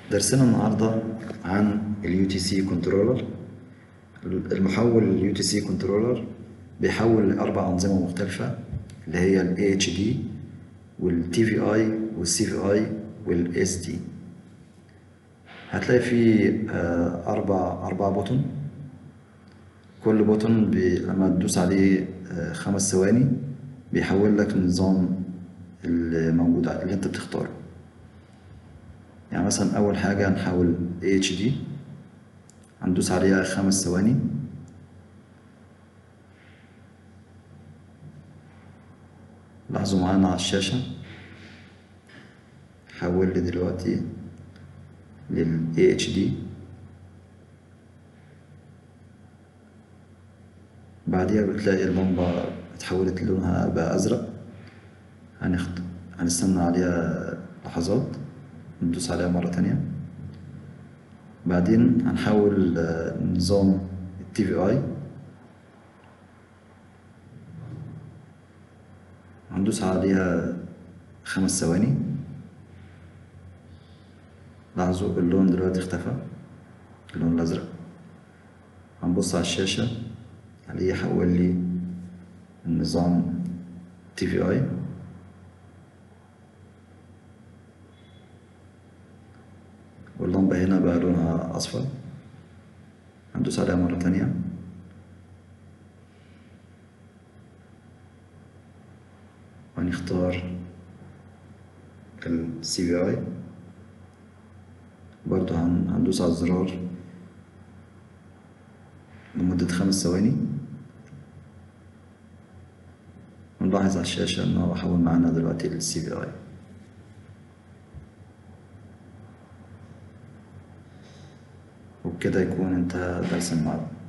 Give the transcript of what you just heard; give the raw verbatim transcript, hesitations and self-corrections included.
درسنا النهاردة عن ال يو تي سي كنترولر. المحول ال يو تي سي كنترولر بيحول لأربع أنظمة مختلفة اللي هي ال إيه إتش دي وال تي في آي وال سي في آي وال إس دي. هتلاقي فيه آه، أربع أربع بوتون. كل بوتون بي لما تدوس عليه آه، خمس ثواني بيحول لك النظام اللي موجود اللي انت بتختاره. يعني مثلا أول حاجة هنحول إيه إتش دي، هندوس عليها خمس ثواني. لاحظوا معانا على الشاشة حول لي دلوقتي لل إيه إتش دي. بعديها بتلاقي اللمبة اتحولت لونها بقى أزرق. هنخت... هنستنى عليها لحظات، ندوس عليها مرة تانية. بعدين هنحول آه، نظام التي في آي، هندوس عليها خمس ثواني. لاحظوا اللون دلوقتي اختفى، اللون الأزرق. هنبص على الشاشة هلاقيه حول لي النظام تي في آي. واللمبة هنا بقى لونها أصفر. هندوس عليها مرة تانية. وهنختار ال سي في آي. برضه هن- هندوس على الزرار لمدة خمس ثواني. ونلاحظ على الشاشة إن هو حول معانا دلوقتي لل سي في آي. وبكده يكون انتهى درس المعلومات.